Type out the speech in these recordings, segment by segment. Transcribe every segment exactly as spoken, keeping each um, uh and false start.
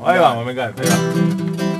Ahí vamos, me encanta. Ahí vamos.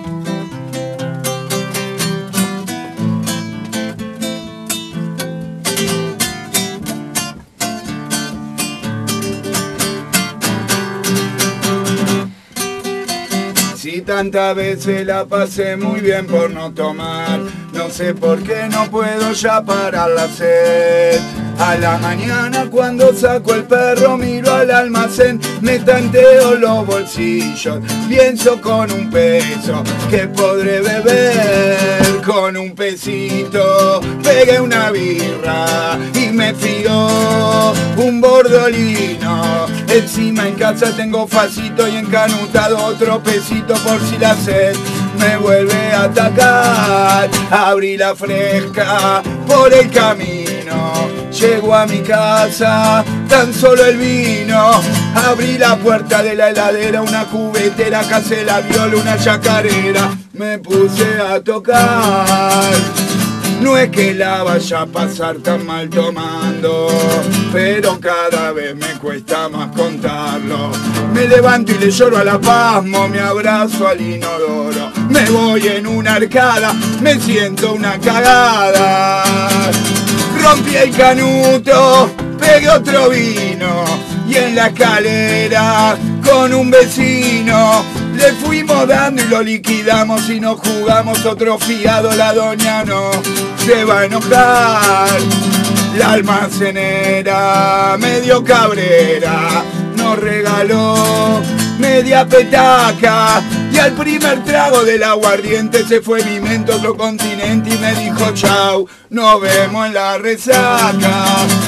Si tantas veces la pasé muy bien por no tomar, no sé por qué no puedo ya parar la sed. A la mañana cuando saco el perro miro al almacén, me tanteo los bolsillos, pienso con un peso que podré beber. Con un pesito pegué una birra y me fío un bordolino. Encima en casa tengo facito y encanutado otro pesito por si la sed me vuelve a atacar. Abrí la fresca por el camino, llego a mi casa, tan solo el vino. Abrí la puerta de la heladera, una cubetera, casé la viola, una chacarera. Me puse a tocar. No es que la vaya a pasar tan mal tomando, pero cada vez me cuesta más contarlo. Me levanto y le lloro a la pasmo, me abrazo al inodoro. Me voy en una arcada, me siento una cagada. Rompí el canuto, pegué otro vino y en la escalera con un vecino le fuimos dando y lo liquidamos y nos jugamos otro fiado. La doña no se va a enojar. La almacenera medio cabrera nos regaló media petaca y al primer trago del aguardiente se fue mi mente a otro continente y me dijo chau, nos vemos en la resaca.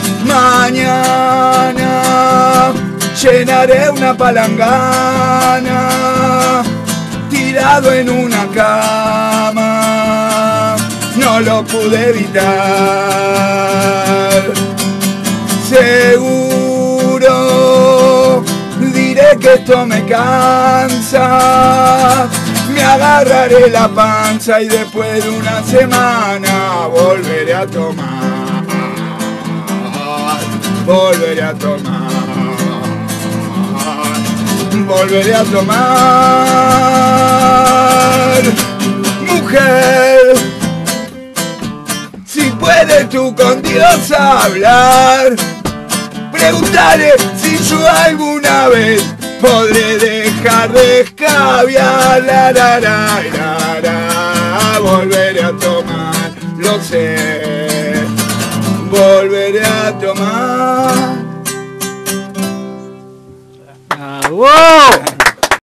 Mañana llenaré una palangana tirado en una cama, no lo pude evitar. Seguro diré que esto me cansa, me agarraré la panza y después de una semana volveré a tomar, volveré a tomar. Volveré a tomar. Mujer, si puedes tú con Dios hablar, preguntale si yo alguna vez podré dejar de escabiar. La, la, la, la, la. Volveré a tomar, lo sé. Volveré a tomar. ¡Wow!